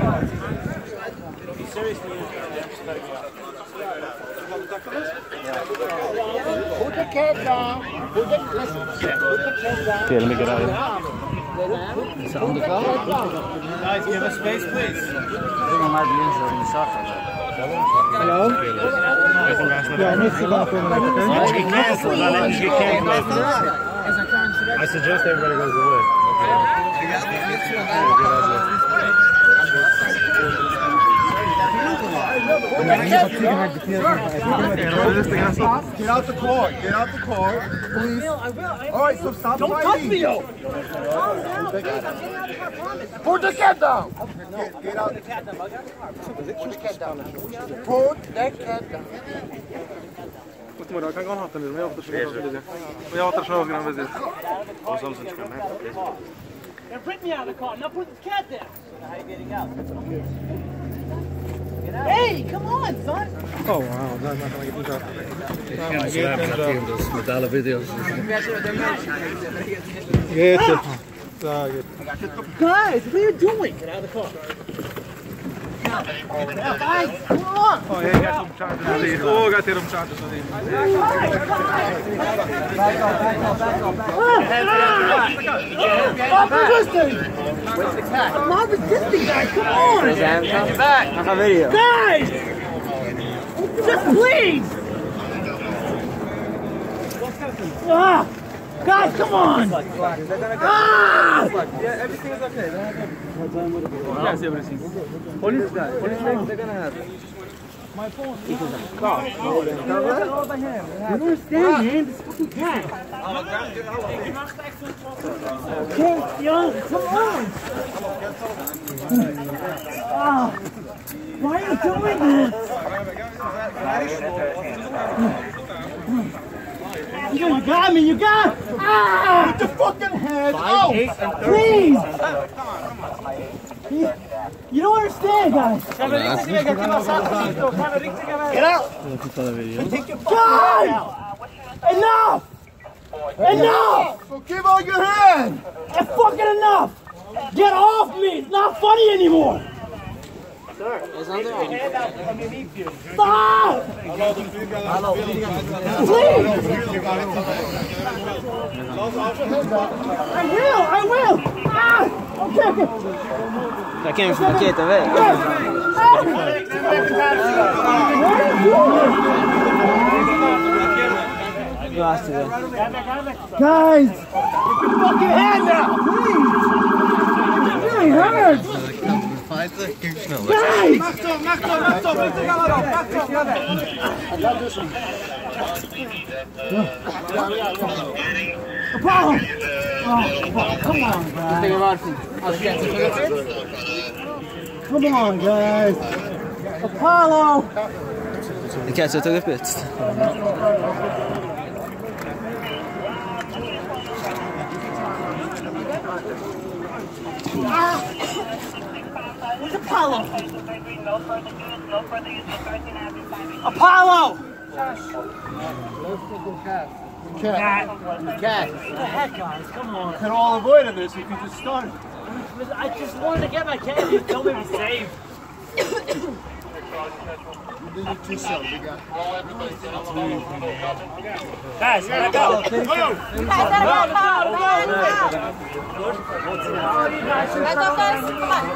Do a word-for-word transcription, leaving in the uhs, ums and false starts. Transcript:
Seriously, put the cat down. Put the, listen, put the cat down. Okay, let me get out of here. Is it on the car? guys, give us space, please. Hello? Yeah, I need to go for a minute. I suggest everybody goes away. Get out the car. Get out the car, please. All right, so stop. Don't touch me, yo. Put the cat down. Get, get out. Put the cat down. Put the cat down. Put the cat down. Måste man då kan gå hatten nu, men jag återstår det. Men jag återstår grann vid det. Och så sen ska man hämta det. They're ripping me out of the car. Now put the cat there. How are you getting out? Get out. Hey, come on, son. Oh wow, där man kan inte ta. Med alla videos. Jätte. Guys, what are you doing? Get out of the car. Guys, come on. Oh, jag got some charges on it. Oh, got them charges on it. Stop resisting! Where's the cat? I'm not resisting, guys. Come on! Come back. I have video. Guys! Just please! Ah! Guys, come on! Ah! Yeah, everything is okay. Yes, everything. Police guy. Police guy, they're gonna have it. My phone. It is a car. You don't understand, man. This fucking cat. Okay, yo, come on. Ah, why are you doing this? You got me, you got ah! Put the fucking head out! Please! You, you don't understand, guys! Get out! Guys! Enough! Enough! So give out your hand! That's fucking enough! Get off me! It's not funny anymore! Sir, it's under underneath you. Stop! Please! I will! I will! Ah! Okay, okay. Jag kan ju få paketet iväg. Guys! Get your fucking hand out! Please! It really hurts! Guys! Apollo! Oh, come on, guys. Come on, guys. Apollo! Det kanske tog upp ett. Where's Apollo? Apollo! Cat. Cat. Cat. What the heck, guys? Come on. Could all avoid this if you just started. I just wanted to get my cat. You told me to be safe. Guys, gotta go. Guys, gotta go. Let's go, guys. Come on.